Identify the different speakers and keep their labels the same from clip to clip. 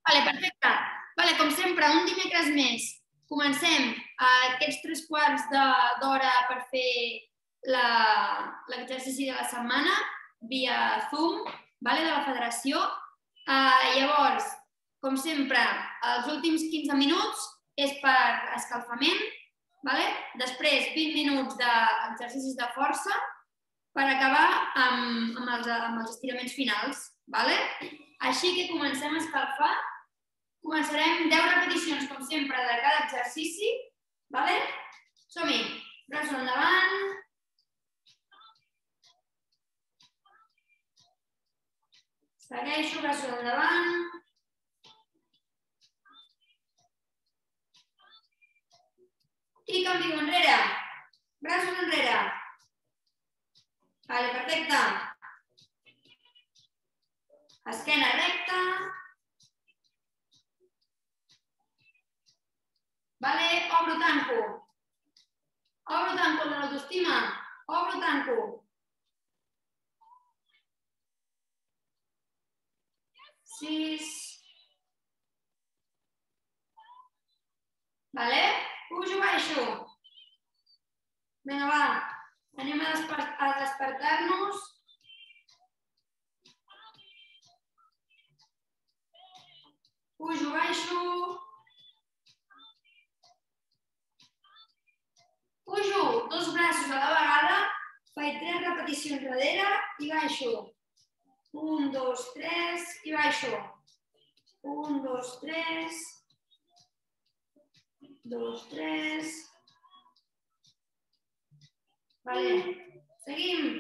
Speaker 1: Perfecte. Com sempre, un dimecres més. Comencem aquests 3/4 d'hora per fer l'exercici de la setmana via Zoom de la federació. Llavors, com sempre, els últims 15 minuts és per escalfament, després 20 minuts d'exercicis de força per acabar amb els estiraments finals. Així que comencem a escalfar. Començarem 10 repeticions, com sempre, de cada exercici. Som-hi. Braços endavant. Segueixo, braços endavant. I canvio enrere. Braços enrere. Perfecte. Esquena recta. Obro, tanco. Obro, tanco de l'autoestima. Obro, tanco. Sis. Pujo, baixo. Vinga, va. Anem a despertar-nos. Pujo, baixo. Pujo, 2 braços a la vegada, faig 3 repeticions darrere i baixo. 1, 2, 3 i baixo. 1, 2, 3. 2, 3. Seguim.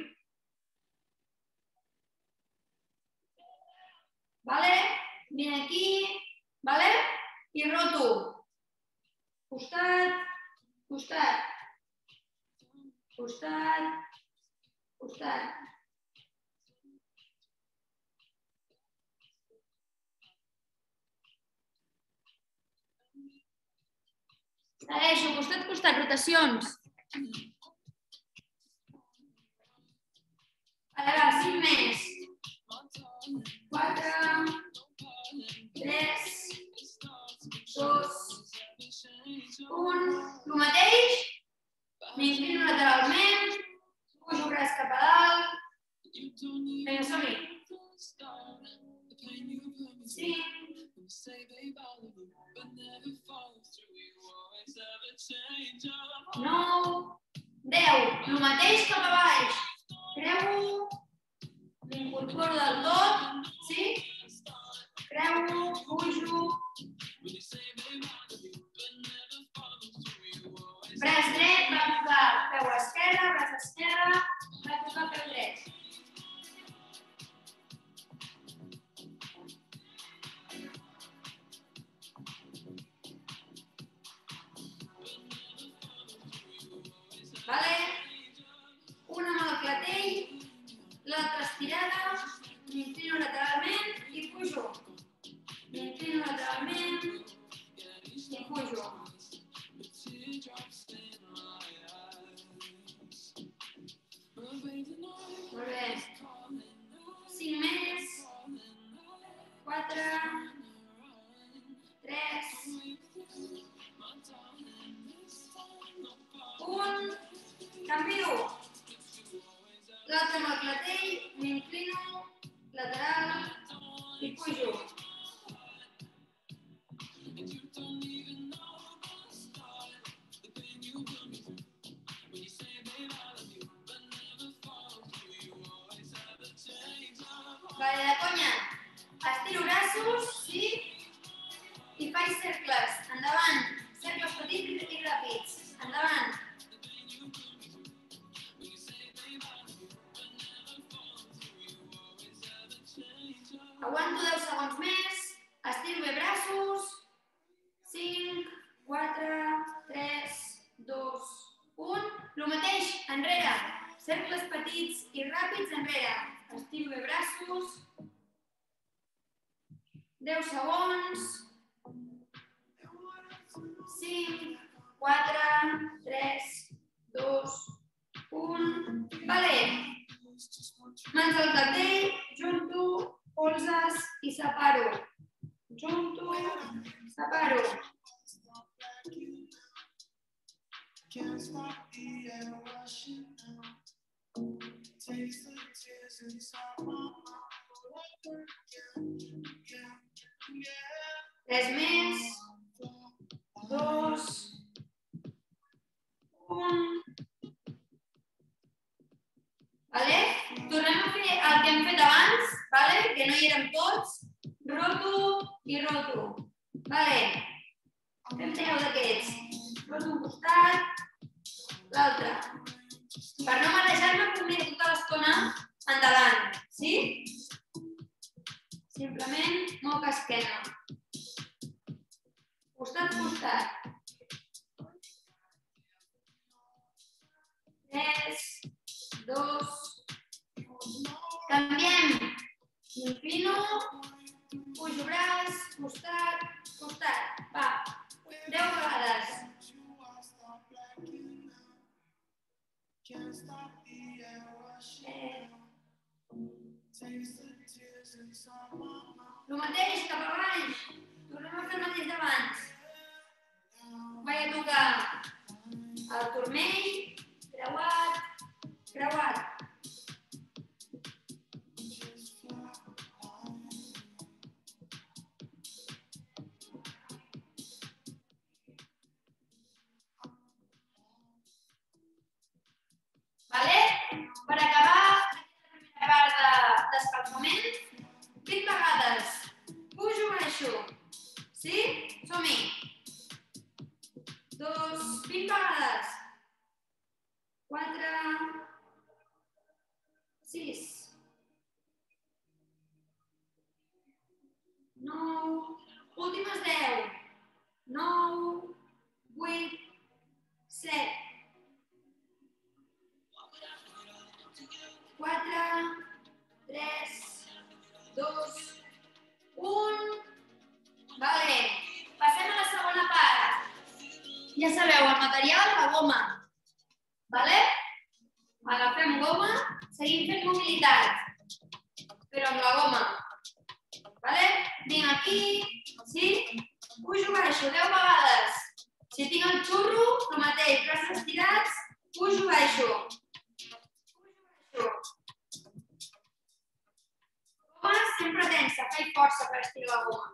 Speaker 1: Vinc aquí, i roto. Costat, costat. Costat, costat. Segueixo, costat, costat, rotacions. Va, 5 més. 4, 3, 2, 1. El mateix. M'inclino lateralment, pujo braç cap a dalt. Vinga, som-hi. 5. 9. 10. El mateix cap a baix. Creu-ho. M'incorporo del tot. Sí? Creu-ho, pujo. Braç dret, va tocar peu esquerre, braç esquerre, va tocar peu dret. Una amb el clatell, l'altra estirada, m'inclino lateralment i pujo. M'inclino lateralment i pujo. Molt bé. 5 més. 4. 3. 1. Canvio. L'altre amb el clatell, m'inclino, lateral i pujo. De conya. Estiro braços, sí? I faig cercles. Endavant. Cercles petits i ràpids. Endavant. Aguanto 10 segons més. Estiro bé braços. 5, 4, 3, 2, 1. El mateix, enrere. Cercles petits i ràpids enrere. Estiro bé braços. 10 segons. 5, 4, 3, 2, 1. Mans al clatell, junto, polzes i separo. Junto, separo. Tres més. 2. 1. Vale? Tornem a fer el que hem fet abans, vale? Que no hi érem tots. Roto i roto. Vale. Fem 10 d'aquests. Roto un costat, l'altre. Per no marejar-me, puc mirar tota l'estona endavant. Sí? Simplement moc esquena. Costat, costat. 3, 2, canviem. Inclino, pujo braç, costat, costat. Va, 10 vegades. El mateix, cap avall. Tornem a fer el mateix d'abans. Vaig a tocar el turmell, creuat, creuat. Vale? Per acabar la primera part d'escalfament, 20 vegades. Pujo, baixo. Sí? Som-hi. 2, 20 vegades. 4, 6, 9, últimes 10. 9, 8, 7, 4, 3, 2, 1. Vale, passem a la segona part. Ja sabeu, el material, la goma. Vale? Agafem goma, seguim fent mobilitat, però amb la goma. Vale? Vinc aquí, sí? Pujo, baixo, 10 vegades. Si tinc el xurro, el mateix, braços estirats, pujo, baixo. Goma sempre tensa, faig força per estirar la goma.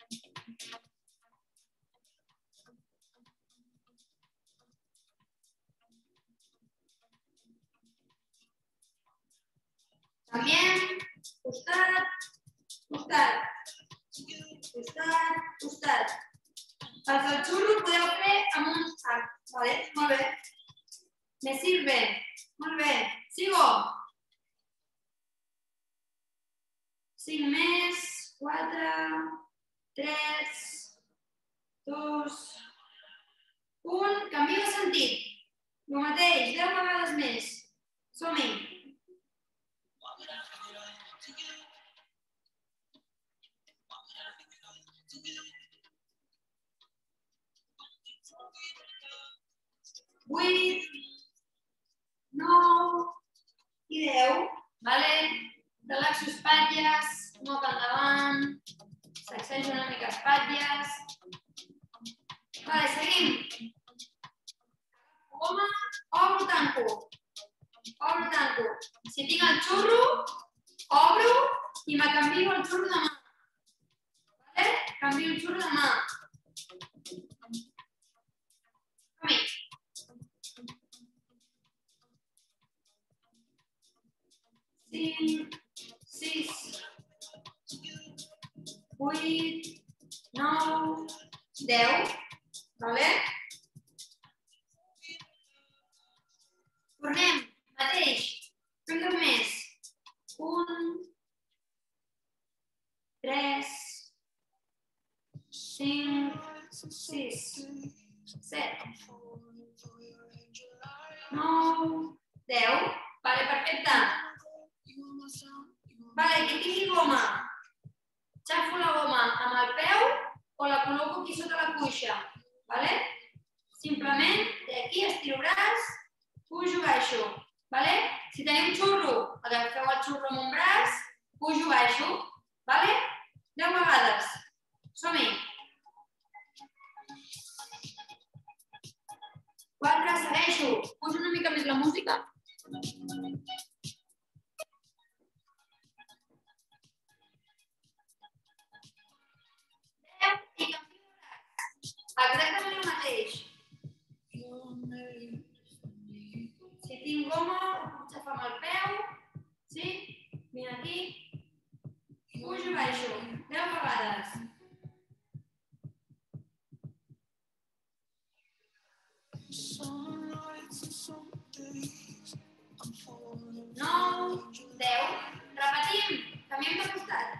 Speaker 1: Canviem, costat, costat, costat, costat. Els del xurro podeu fer amb un sac, vale? Molt bé. Me sirve. Molt bé. Sigo. 5 més, 4, 3, 2, 1. Canvio de sentit. El mateix, 10 vegades més. Som-hi. Vuit, 9 i 10. Vale? Relaxo espatlles, moc endavant, sacsejo una mica espatlles. Vale, seguim. Goma, obro, tanco. Obro, tanco. Si tinc el xurro, obro i me canvio el xurro de mà. Vale? Canvio el xurro de mà. Som-hi. 5, 6, 8, 9, 10. Vale? Tornem. Mateix. Fem 10 més. 1, 3, 5, 6, 7, 9, 10. Vale, perfecte. Vale, qui tingui goma. Xafo la goma amb el peu o la col·loco aquí sota la cuixa. Vale? Simplement, d'aquí estiro braç, pujo, baixo. Vale? Si teniu xurro, agafeu el xurro amb un braç, pujo, baixo. Vale? 10 vegades. Som-hi. 4, segueixo. Pujo una mica més la música. 10 i canvio de braç. Exactament el mateix. Si tinc goma, ho puc xafar amb el peu. Sí? Vinc aquí. Pujo i baixo. 10 vegades. Nou, 10. Repetim. Canviem de costat.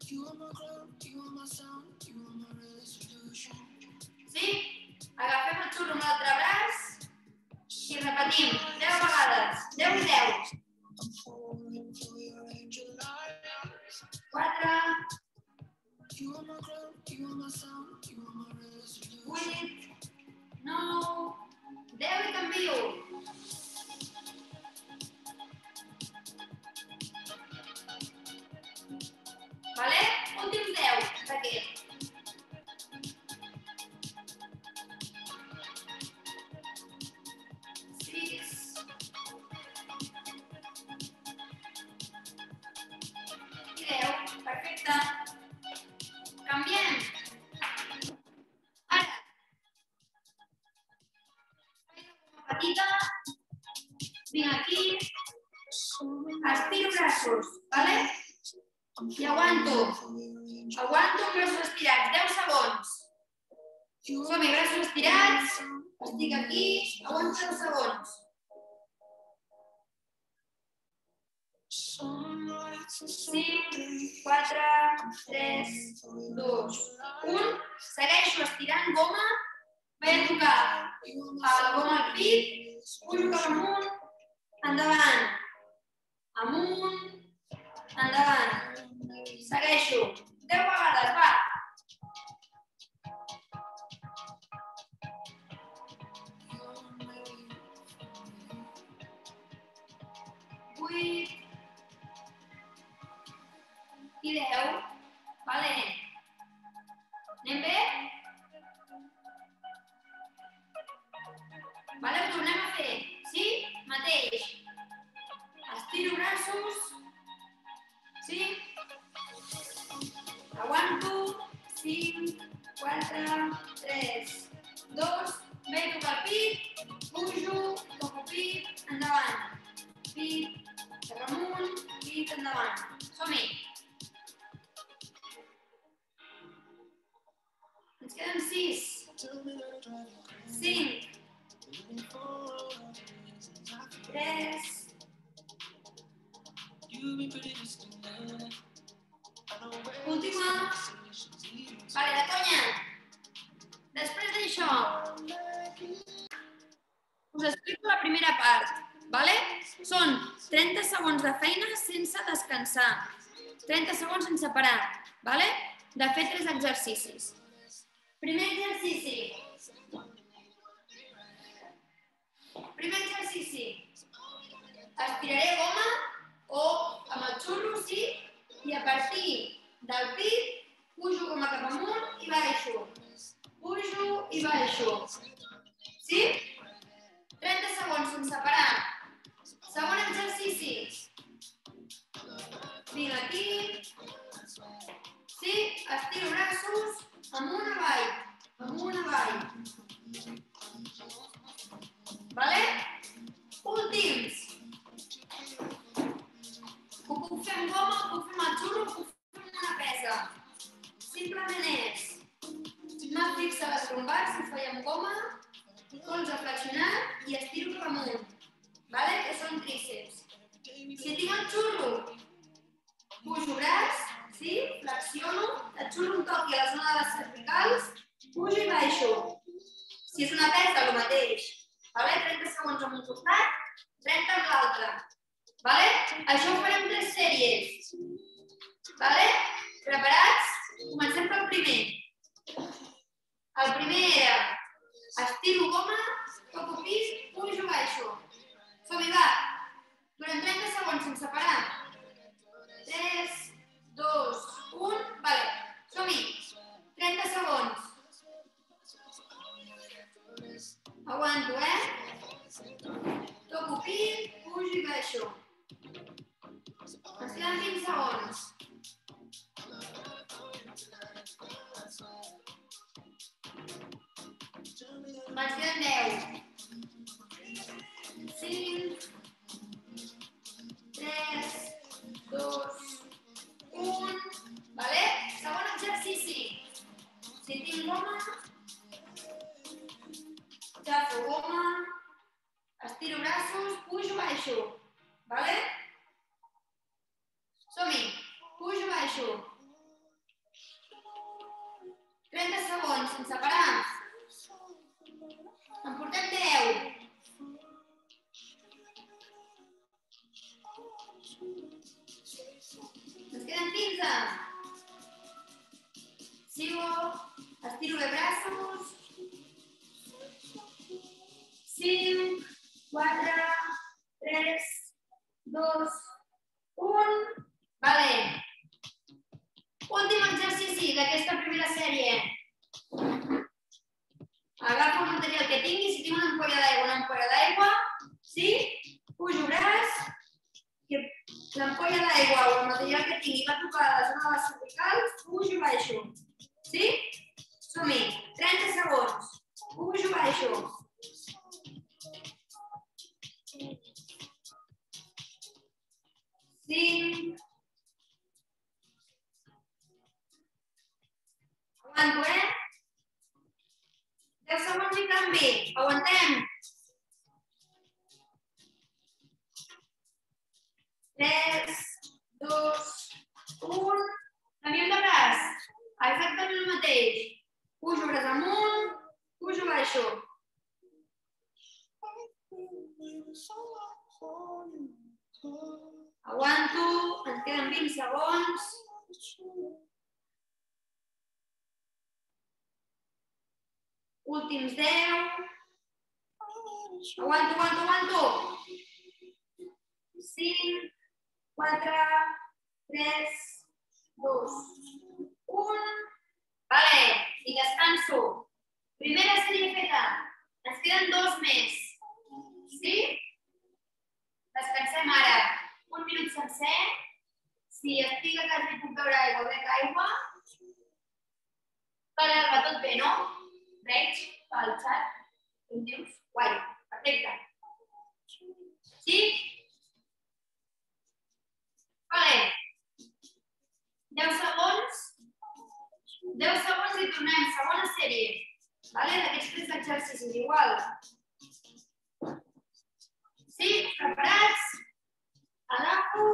Speaker 1: Sí? Agafem el xurro amb l'altre braç i repetim. 10 vegades. 10 i 10. 4. 8. 9. 10 i canvio. Vale? Últims 10 d'aquest. 6. I 10. Perfecte. Canviem. Ara. Petita. Vinc aquí. Estiro braços. Vale? I aguanto. Aguanto amb braços estirats. 10 segons. Som-hi, braços estirats. Estic aquí. Aguanto 10 segons. 5, 4, 3, 2, 1. Segueixo estirant goma. Vaig a tocar la goma al pit. Pujo cap amunt. Endavant. Amunt. Endavant. Segueixo. 10 vegades, va. 8 i 10. Vale. Anem bé? Vale, ho tornem a fer. Sí? Mateix. Estiro braços. Sí? Aguanto. 5, 4, 3, 2. Bé, toca el pit. Pujo. Toco pit. Endavant. Pit. Cap amunt. Pit. Endavant. Som-hi. Ens queden 6. 5. 3. Última. Vale, de conya. Després d'això, us explico la primera part. Vale? Són 30 segons de feina sense descansar. 30 segons sense parar. Vale? De fer 3 exercicis. Primer exercici. Estiraré goma o amb el xurro, sí? I a partir del pit, pujo goma cap amunt i baixo. Pujo i baixo. Sí? 30 segons sense parar. Segon exercici. Vinc aquí. Sí? Estiro braços. Amunt, avall. Amunt, avall. Vale? Últims. Ho puc fer amb goma, ho puc fer amb el xurro, ho puc fer amb una pesa. Simplement és mà fixa les lumbars, si ho feia amb goma, colze flexionat i estiro cap amunt. Vale? Que són tríceps. Si tinc el xurro, pujo braç, sí? Flexiono, el xurro em toqui a la zona de les cervicals, pujo i baixo. Si és una pesa, el mateix. Vale? 30 segons amb un costat, 30 amb l'altre. Vale? Això ho farem 3 sèries. Vale? Preparats? Comencem pel primer. El primer era estiro goma, toco pis, pujo, baixo. Som-hi, va. Durant 30 segons sense parar. 3, 2, 1, vale. Som-hi. 30 baixo. Ens queden 20 segons. Ens queden 10. 5, 3, 2, 1. Vale? Segon exercici. Si tinc goma, agafo goma, estiro braços, pujo, baixo. Vale? Som-hi. Pujo, baixo. 30 segons, sense parar. En portem 10. Ens queden 15. Sigo, estiro bé braços. 5, 4, 3, 2, 1. Vale. Últim exercici d'aquesta primera sèrie. Agafo el material que tingui, si tinc una ampolla d'aigua, una ampolla d'aigua, sí? Pujo braç, que l'ampolla d'aigua o el material que tingui va tocar a la zona de les cervicals, pujo i baixo. Sí? Som-hi. 30 segons. Pujo, baixo. Cinc. Aguanto, 10 segons i canvi. Aguantem. 3, 2, 1. Canviem de braç. Exactament el mateix. Pujo braç amunt, pujo baixo. Aguanto, ens queden 20 segons. Últims 10. Aguanto. 5, 4, 3, 2, 1. Vale, i descanso. Primera sèrie feta. Ens queden 2 més. Sí? Descansem ara. 1 minut sencer. Si estic a casa i puc beure aigua, bec aigua. Vale, va tot bé, no? Veig pel xat. Què em dius? Guai, perfecte. Sí? Vale. 10 segons. 10 segons i tornem. Segona sèrie. Vale? D'aquests 3 exercicis, igual. Sí? Preparats? Agafo.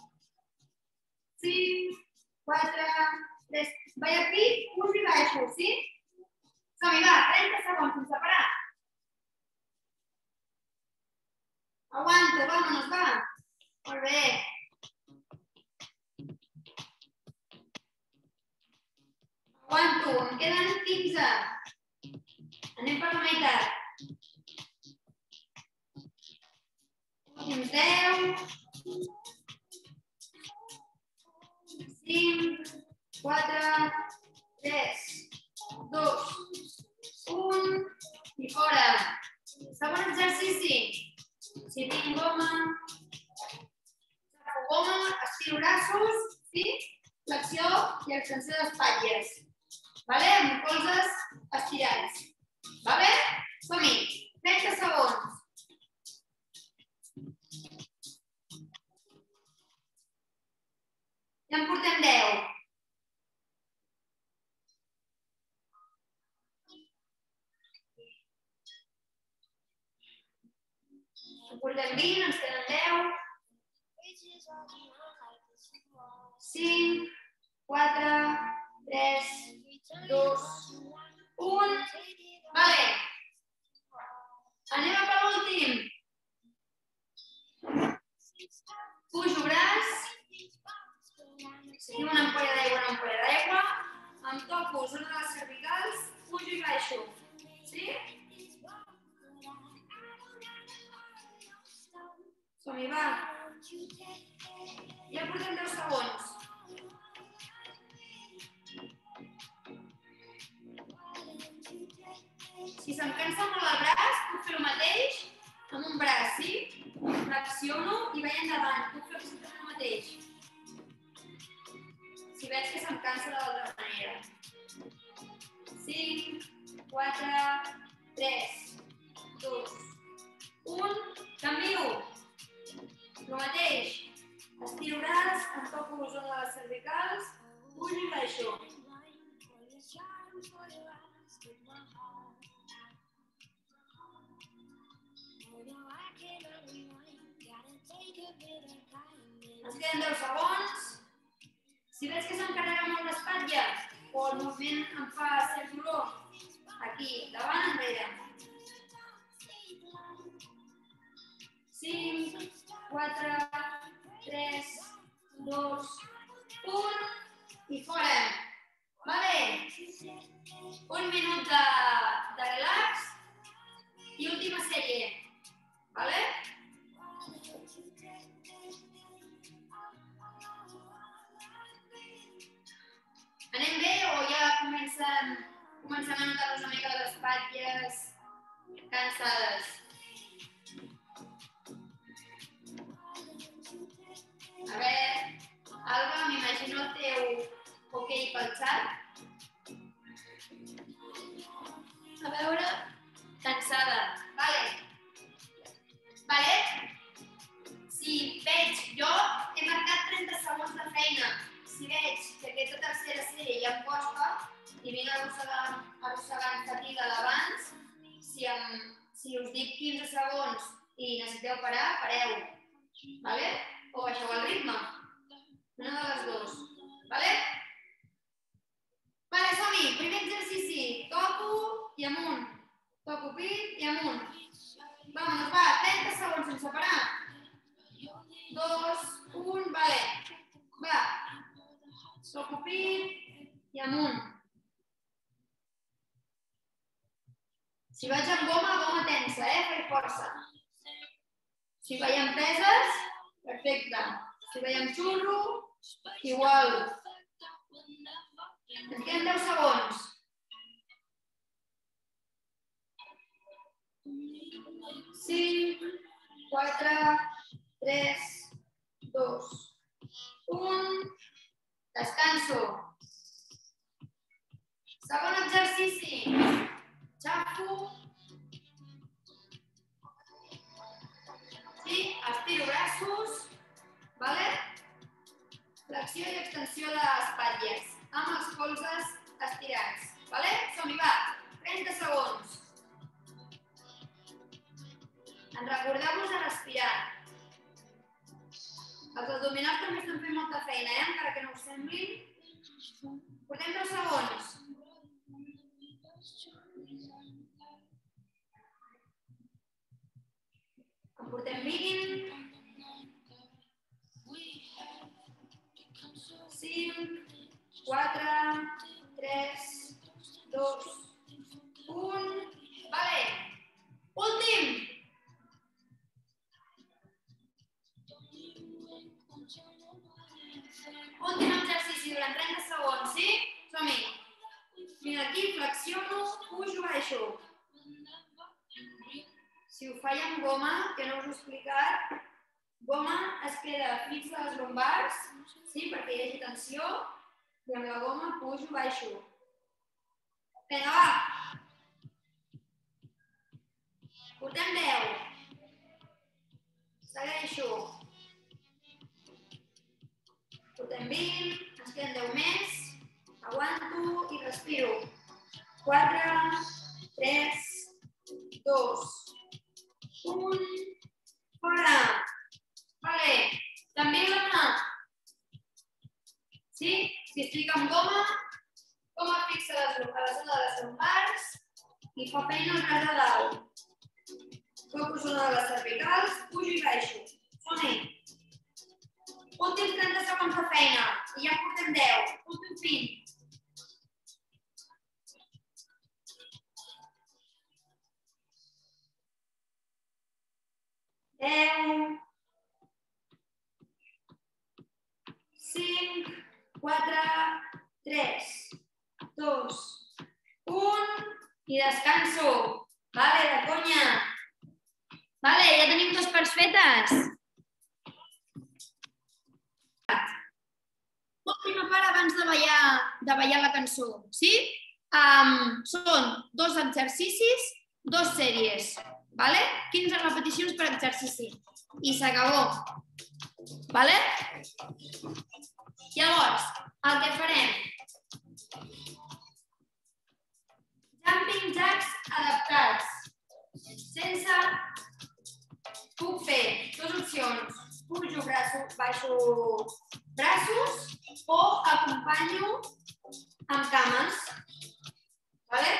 Speaker 1: 5, 4, 3. Vaig aquí, pujo i baixo, sí? Som-hi, va, 30 segons, sense parar. Aguanto, vámonos, va. Molt bé. Aguanto, em queden 15. Anem per la meitat. Últims 10. 5, 4, 3, 2, 1 i fora. Segon exercici. Si tinc goma, agafo goma, estiro braços, sí? Flexió i extensió d'espatlles. Vale? Amb colzes estirats. Vale? Som-hi. 30 segons. Ja en portem 10. En portem 20, ens queden 10. 5, 4, 3, 2, 1. Vale. Anem a per l'últim. Pujo braç. Si tinc una ampolla d'aigua, em toco zona de les cervicals, pujo i baixo. Sí? Som-hi, va. Ja portem 10 segons. Si se'm cansa molt el braç, puc fer el mateix amb un braç, sí? Flexiono i vaig endavant. Puc fer exactament el mateix. Si veig que se'm cansa de l'altra manera. 5, 4, 3, 2, 1. Canvio. El mateix. Estiro braç, em toco la zona de les cervicals, pujo i baixo. Ens queden 10 segons. Si veig que s'encarrega molt l'espatlla o el moviment em fa cert dolor, aquí, davant, enrere. 5, 4, 3, 2, 1 i fora. Vale? Un minut de relax i última sèrie. Vale? Anem bé o ja comencem a notar-nos una mica les espatlles cansades? A veure, Alba, m'imagino el teu ok pel xat. A veure, cansada. Vale? Si veig, jo he marcat 30 segons de feina. Si veig que aquesta tercera sèrie ja em costa i vinc arrossegant fatiga d'abans, si us dic 15 segons i necessiteu parar, pareu. Vale? O baixeu el ritme. Una de les dues. Vale? Vale, som-hi. Primer exercici. Toco i amunt. Toco pit i amunt. Vamos, va. 30 segons sense parar. 2, 1, vale. Va. Toco pit i amunt. Si vaig amb goma tensa, faig força. Si vaig amb peses, perfecte. Si vaig amb xurro, igual. Ens queden 10 segons. 5, 4, 3, 2, 1. Descanso. Segon exercici. Xafo. Sí, estiro braços. Vale? Flexió i extensió d'espatlles. Amb els colzes estirats. Vale? Som-hi, va. 30 segons. En recordeu-vos de respirar. Els abdominals també estan fent molta feina, encara que no us semblin. Portem 10 segons. En portem 20. 5, 4, 3, 2, 1. Vale. Últim. Últim exercici durant 30 segons, sí? Som-hi. Vinc aquí, flexiono, pujo, baixo. Si ho faig amb goma, que no us ho he explicat, goma es queda fixa a les lumbars, sí, perquè hi hagi tensió, i amb la goma pujo, baixo. Vinga, va. Portem 10. Segueixo. Portem 20, ens queden 10 més, aguanto i respiro. 4, 3, 2, 1, fora. Vale, també la mà. Sí? Si estic amb goma fixa a la zona de les lumbars i fa feina al braç de dalt. Toco zona de les cervicals, pujo i baixo. Som-hi. Últims 30 segons de feina, i ja en portem 10. Últim 20. 10, 5, 4, 3, 2, 1 i descanso. Vale, de conya. Vale, ja tenim 2 parts fetes. L'última part abans de ballar la cançó, sí? Són 2 exercicis, 2 sèries, vale? 15 repeticions per exercici. I s'acabó. Vale? Llavors, el que farem, jumping jacks adaptats. Sense, puc fer 2 opcions. Pujo braços, baixo braços o acompanyo amb cames. Vale?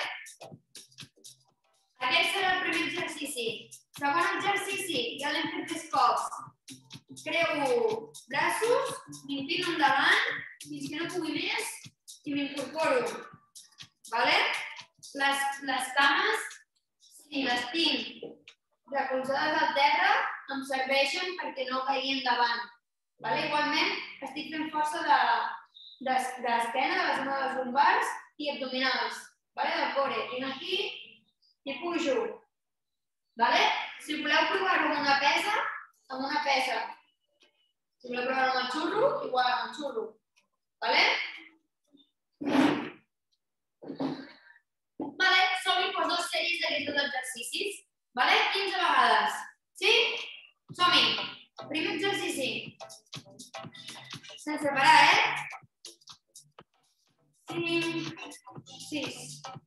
Speaker 1: Aquest serà el primer exercici. Segon exercici, ja l'hem fet 3 cops. Creu braços, m'inclino endavant, fins que no pugui més, i m'incorporo. Vale? Les cames, si les tinc recolzades al terra, em serveixen perquè no caigui endavant. Vale? Igualment, estic fent força d'esquena, de la zona dels lumbars i abdominals. Vale? Del core. Vinc aquí i pujo. Vale? Si voleu provar-ho amb una pesa, amb una pesa. Si voleu provar-ho amb el xurro, igual amb el xurro. Vale? Vale, som-hi per 2 sèries d'aquests 2 exercicis. Vale? 15 vegades. Sí? Som-hi. Primer exercici. Sense parar, 5, 6.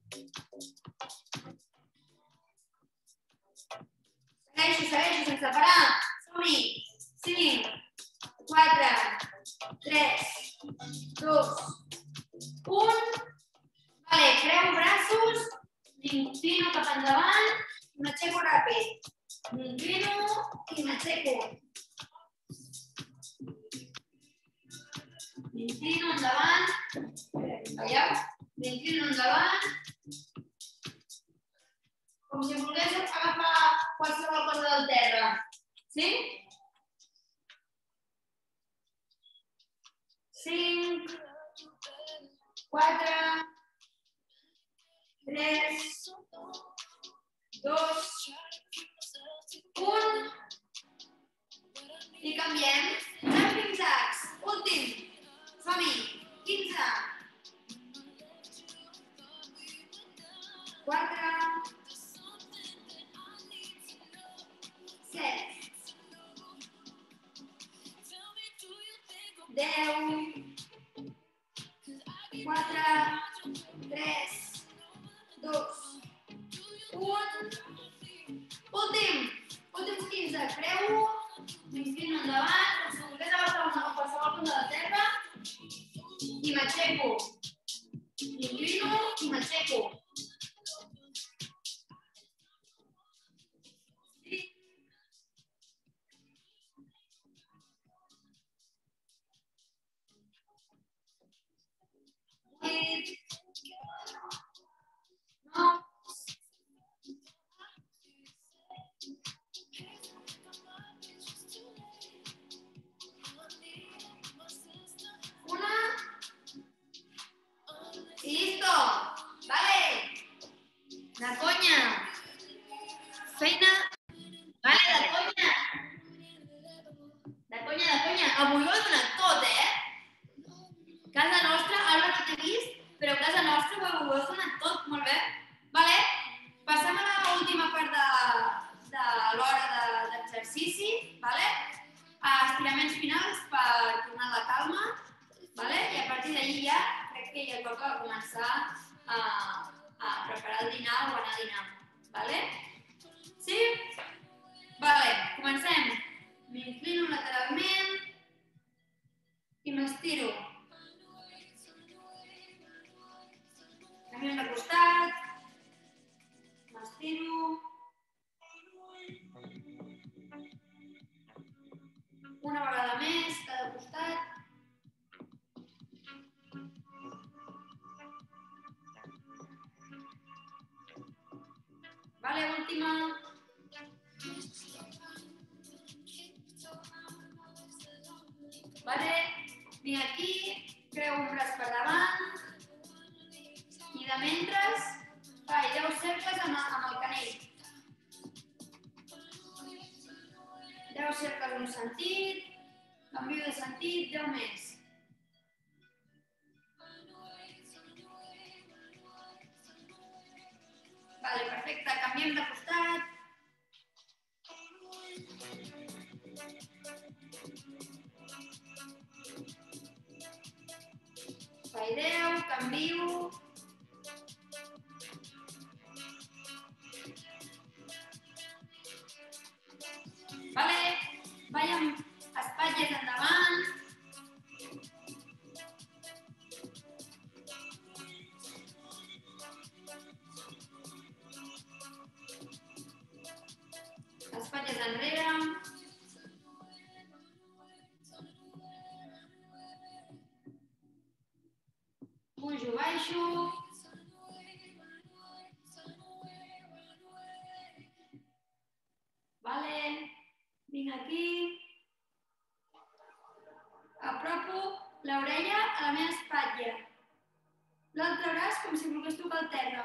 Speaker 1: Segueixo, sense parar. Som-hi. 5, 4, 3, 2, 1. Vale, creu braços, m'inclino cap endavant i m'aixeco ràpid. M'inclino i m'aixeco. M'inclino endavant. Veieu? M'inclino endavant. Com si volgués agafar qualsevol cosa del terra. Sí? 5, 4, 3, 2, 1. I canviem. Jumping jacks. Últim. Som-hi. 15. 4. 7. 10. 4, 3, 2, 1. Últim. Últims 15. Creu-ho. M'inclino endavant, com si volgués agafar qualsevol cosa de terra. I m'aixeco. M'inclino i m'aixeco. De conya. Feina. Vale, de conya. De conya. Avui ho he donat tot, Casa nostra, ara no t'he vist, però a casa nostra ho he donat tot, molt bé. Vale, passem a l'última part de l'hora d'exercici, vale? Estiraments finals per tornar a la calma, vale? I a partir d'allí ja crec que ja toca començar a preparar el dinar o anar a dinar, vale? Sí? Vale, comencem. M'inclino lateralment i m'estiro. Canviem de costat. M'estiro. Una vegada més, cada costat. Vale, última. Vale, vinc aquí, creu un braç per davant i de mentre faig 10 cercles amb el canell. 10 cercles en un sentit, canvio de sentit, 10 més. canviem de costat. Faideu, canvio. Vale? Vaig amb espatlles endavant. Espatlles enrere. Pujo, baixo. Vale. Vinc aquí. Apropo l'orella a la meva espatlla. L'altre braç com si volgués tocar el terra.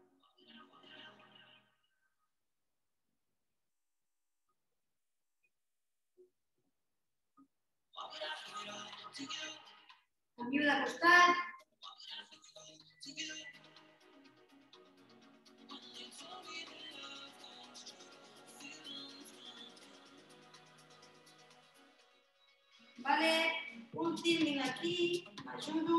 Speaker 1: Canvio de costat. Vale, últim, vinc aquí, m'ajudo.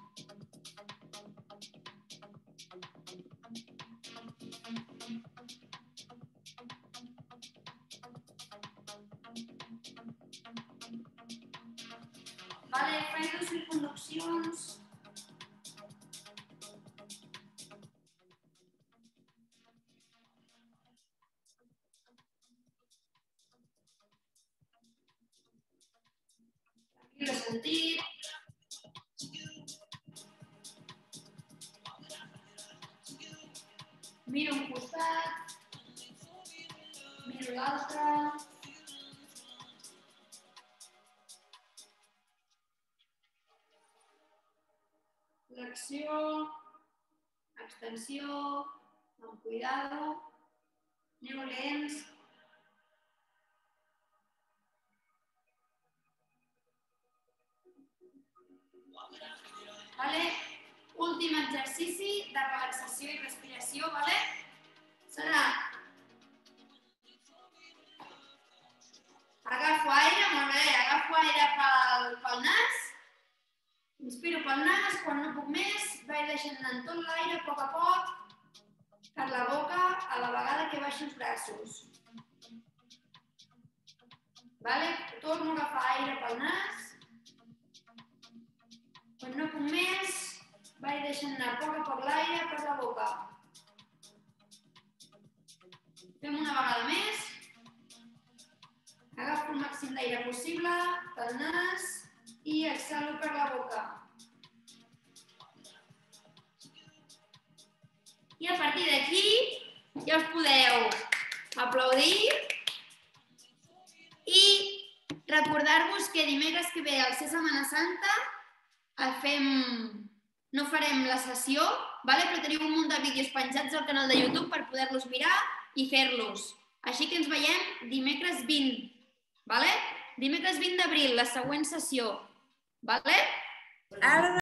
Speaker 1: Vale, faig 2 circunduccions. Tranquil·le sentit. Miro un costat. Miro l'altre. Flexió, extensió, amb cuidado, aneu lents. Vale? Últim exercici de relaxació i respiració, vale? Serà agafo aire, molt bé, agafo aire pel nas. Inspiro pel nas, quan no puc més, vaig deixant anar tot l'aire a poc per la boca a la vegada que baixo els braços. Vale? Torno a agafar aire pel nas. Quan no puc més, vaig deixant anar a poc l'aire per la boca. Fem una vegada més. Agafo el màxim d'aire possible pel nas i exhalo per la boca. I a partir d'aquí ja us podeu aplaudir i recordar-vos que dimecres que ve, al ser Setmana Santa, no farem la sessió, però teniu un munt de vídeos penjats al canal de YouTube per poder-los mirar i fer-los. Així que ens veiem dimecres 20. Dimecres 20 d'abril, la següent sessió. Ara